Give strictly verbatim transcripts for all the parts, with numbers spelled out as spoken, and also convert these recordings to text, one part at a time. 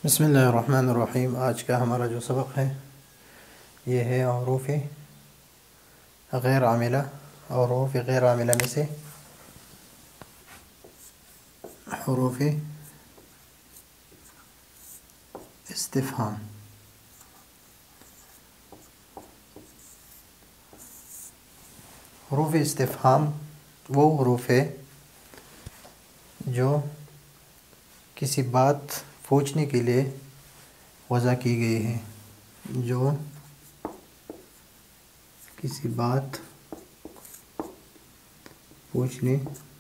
بسم اللہ الرحمن الرحیم۔ آج کا ہمارا جو سبق ہے یہ ہے حروف غیر عاملہ۔ حروف غیر عاملہ میں سے حروف استفہام۔ حروف استفہام وہ حروف ہے جو کسی بات پوچھنے کے لیے وضع کی گئی ہے، جو کسی بات پوچھنے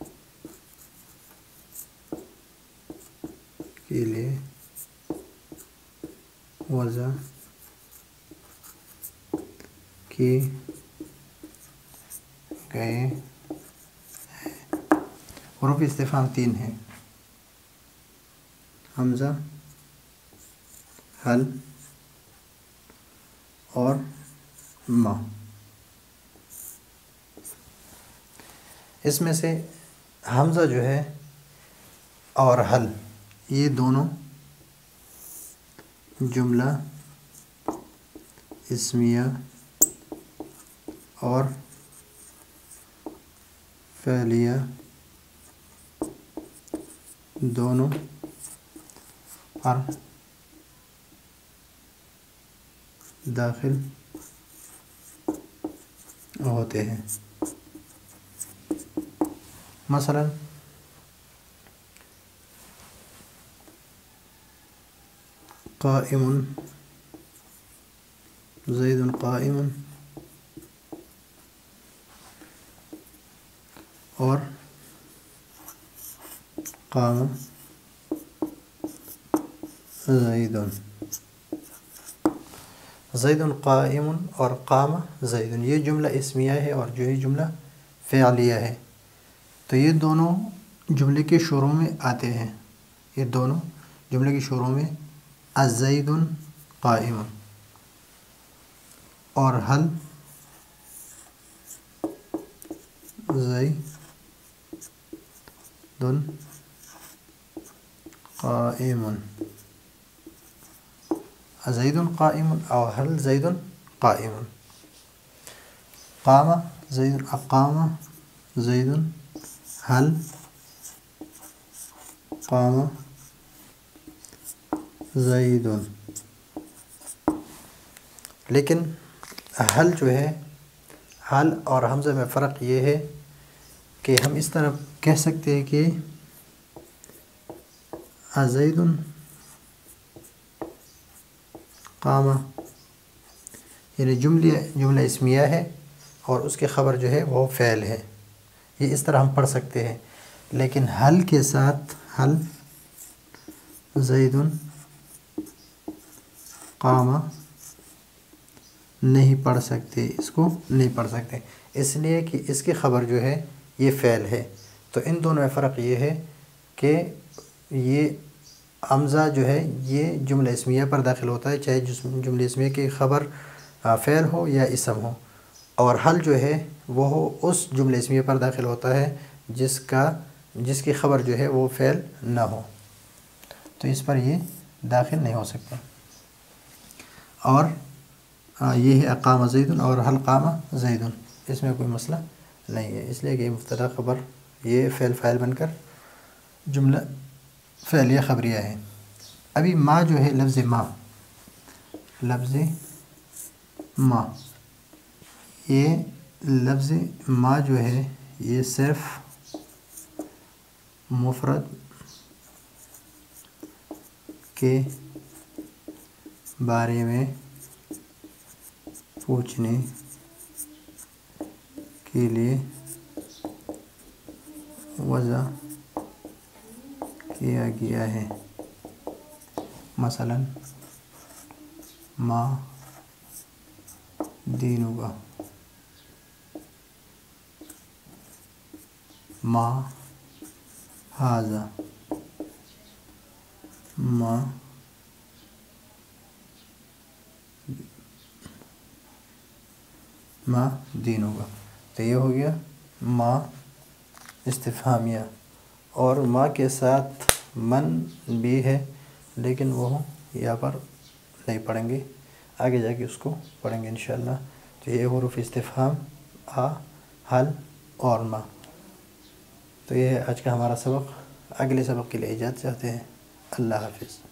کے لیے وضع کی گئے ہیں۔ حروف استفہام تین ہیں: حمزہ، حل اور ما۔ اس میں سے حمزہ جو ہے اور حل، یہ دونوں جملہ اسمیہ اور فعلیہ دونوں پر داخل ہوتے ہیں۔ مثلا قائم، زید قائم، اور قام زید۔ زید قائم اور قام زید، یہ جملہ اسمیہ ہے اور جو یہ جملہ فعلیہ ہے، تو یہ دونوں جملے کے شروع میں آتے ہیں۔ یہ دونوں جملے کے شروع میں الزید قائم اور حل زید قائم، زید قائم اور حل زید قائم۔ قام زید، اقام زید، حل قام زید۔ لیکن حل جو ہے، حل اور حمزہ میں فرق یہ ہے کہ ہم اس طرح کہہ سکتے ہیں کہ زید قام، یعنی جملہ جملہ اسمیہ ہے اور اس کے خبر جو ہے وہ فعل ہے، یہ اس طرح ہم پڑھ سکتے ہیں۔ لیکن حل کے ساتھ حل زید قام نہیں پڑھ سکتے، اس کو نہیں پڑھ سکتے، اس لیے کہ اس کی خبر جو ہے یہ فعل ہے۔ تو ان دونوں میں فرق یہ ہے کہ یہ حمزہ جو ہے یہ جملہ اسمیہ پر داخل ہوتا ہے، چاہے جملہ اسمیہ کی خبر فعل ہو یا اسم ہو، اور حل جو ہے وہ اس جملہ اسمیہ پر داخل ہوتا ہے جس کا جس کی خبر جو ہے وہ فعل نہ ہو، تو اس پر یہ داخل نہیں ہو سکتا۔ اور یہ ہے اقام زید اور حل قام زید، اس میں کوئی مسئلہ نہیں ہے، اس لیے کہ مبتدا خبر یہ فعل فاعل بن کر جملہ فعلیہ خبریہ ہے۔ ابھی ما جو ہے، لفظ ما، لفظ ما یہ لفظ ما جو ہے یہ صرف مفرد کے بارے میں پوچھنے کے لیے وضع کیا گیا ہے۔ مثلا ما دینک، ما ھذا، ما ما دینک، تو یہ ہو گیا ما استفہامیہ، اور ما کے ساتھ من بھی ہے لیکن وہ یہاں پر نہیں پڑھیں گے، آگے جا کے اس کو پڑھیں گے انشاءاللہ۔ تو یہ حروف استفہام آ، حل اور ما۔ تو یہ ہے آج کا ہمارا سبق، اگلے سبق کے لیے اجازت چاہتے ہیں۔ اللہ حافظ۔